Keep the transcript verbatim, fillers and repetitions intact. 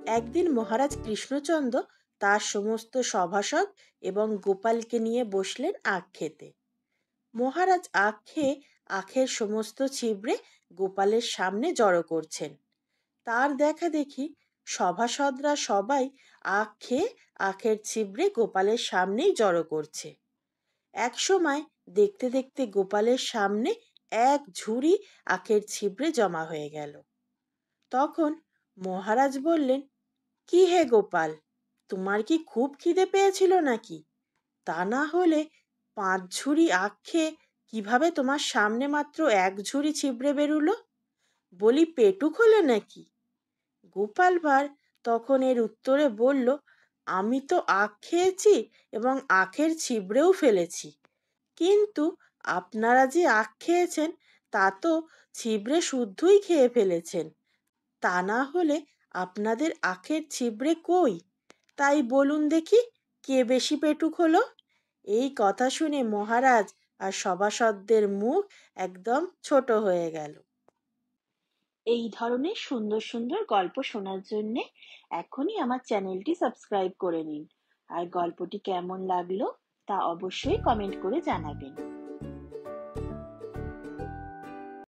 একদিন মহারাজ কৃষ্ণচন্দ্র তার সমস্ত সভাসদ এবং গোপালকে নিয়ে বসলেন আখ খেতে। মহারাজ আখ খেয়ে আখের সমস্ত ছিবড়ে গোপালের সামনে জড়ো করছেন। তার দেখা দেখি সভাসদরা সবাই আখ খেয়ে আখের ছিবড়ে গোপালের সামনেই জড়ো করছে। এক সময় দেখতে দেখতে গোপালের সামনে এক ঝুড়ি আখের ছিবড়ে জমা হয়ে গেল। তখন মহারাজ বললেন, কি হে গোপাল, তোমার কি খুব খিদে পেয়েছিল নাকি? তা না হলে পাঁচ ঝুড়ি আখ খেয়ে কিভাবে তোমার সামনে মাত্র এক ঝুড়ি ছিবড়ে বেরুলো? বলি পেটুক হলে নাকি? গোপাল ভাঁড় তখন এর উত্তরে বলল, আমি তো আখ খেয়েছি এবং আখের ছিবড়েও ফেলেছি, কিন্তু আপনারা যে আখ খেয়েছেন তা তো ছিবড়ে শুদ্ধই খেয়ে ফেলেছেন। তা না হলে আপনাদের আখের ছিবড়ে কই? তাই বলুন দেখি, কে বেশি পেটুক হলো? এই কথা শুনে মহারাজ আর সভাসদদের মুখ একদম ছোট হয়ে গেল। এই ধরনের সুন্দর সুন্দর গল্প শোনার জন্য এখনই আমার চ্যানেলটি সাবস্ক্রাইব করে নিন। আর গল্পটি কেমন লাগলো তা অবশ্যই কমেন্ট করে জানাবেন।